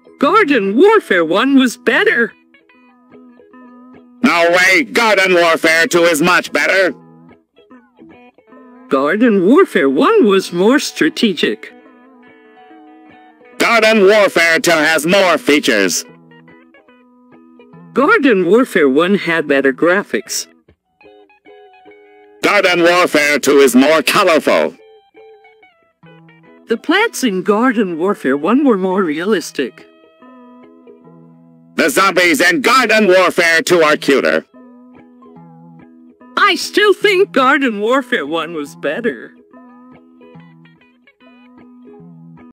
Garden Warfare 1 was better. No way, Garden Warfare 2 is much better. Garden Warfare 1 was more strategic. Garden Warfare 2 has more features. Garden Warfare 1 had better graphics. Garden Warfare 2 is more colorful. The plants in Garden Warfare 1 were more realistic. The zombies in Garden Warfare 2 are cuter. I still think Garden Warfare 1 was better.